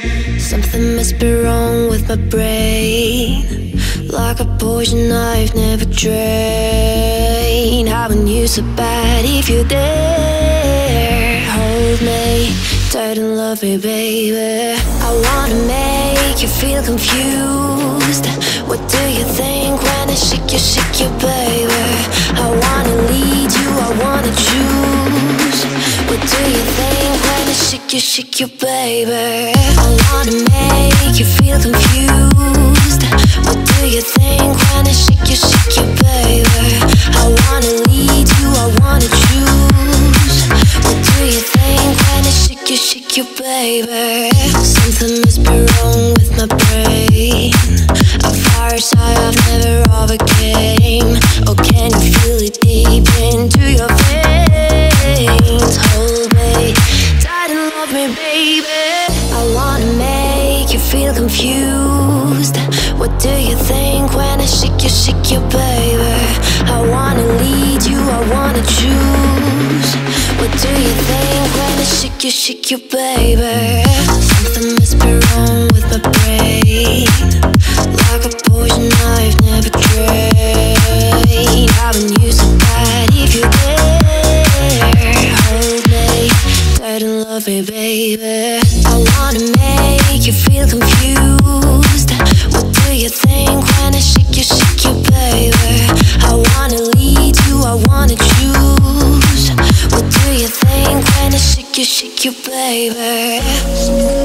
Something must be wrong with my brain, like a poison I've never drained. I want you so bad. If you're there, hold me tight and love me, baby. I wanna make you feel confused. What do you think when I shake you, baby? I wanna lead you, I wanna choose. What do you think when I shake you, baby? I wanna make you feel confused. What do you think when I shake you, baby? I wanna lead you, I wanna choose. What do you think when I shake you, baby? Something must be wrong with my brain. A fire side I've never overcame. Oh, can you feel it deep into your veins? Hold me tight and love me, baby. I wanna make you feel confused. What do you think when I shake you, baby? I wanna lead you, I wanna choose. What do you think when I shake you, baby? Something must be wrong with my brain, like a poison I've never drained. I want you so bad. If you're there, hold me tight and love me, baby. I wanna make you feel confused. What do you think when I shake you, baby? I wanna lead you, I wanna choose. What do you think when I shake you, baby?